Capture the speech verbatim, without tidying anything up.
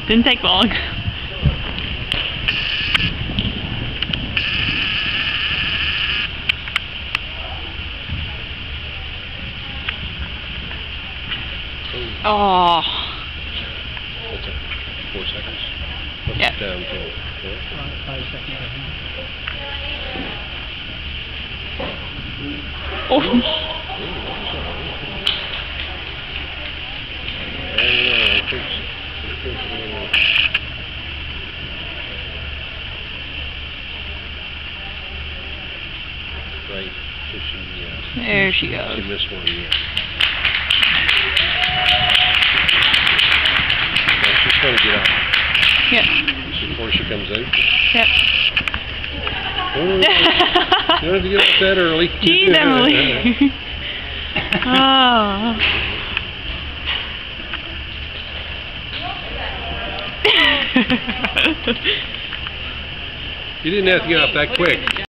Didn't take long. Oh. What's that? Four seconds? What's Yeah. it down to? Four? Uh, five seconds. Oh. Right. So she, yeah. There she goes. She missed one, yeah. Now she's trying to get out. Yep. Before she comes in. Yep. Oh, you don't have to get out that early. Jeez, Emily. Oh. You didn't have to get out that quick.